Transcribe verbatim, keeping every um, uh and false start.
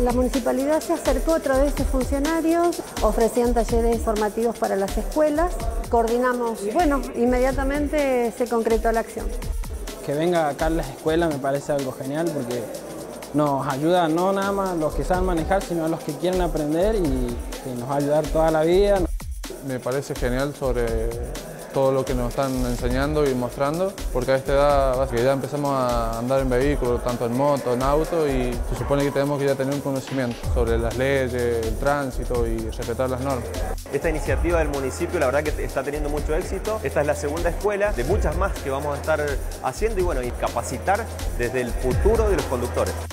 La municipalidad se acercó a través de funcionarios, ofrecían talleres formativos para las escuelas. Coordinamos, bueno, inmediatamente se concretó la acción. Que venga acá a las escuelas me parece algo genial porque nos ayuda no nada más a los que saben manejar, sino a los que quieren aprender y que nos va a ayudar toda la vida. Me parece genial sobre todo lo que nos están enseñando y mostrando, porque a esta edad que ya empezamos a andar en vehículos, tanto en moto, en auto, y se supone que tenemos que ya tener un conocimiento sobre las leyes, el tránsito y respetar las normas. Esta iniciativa del municipio la verdad que está teniendo mucho éxito. Esta es la segunda escuela de muchas más que vamos a estar haciendo y bueno, y capacitar desde el futuro de los conductores.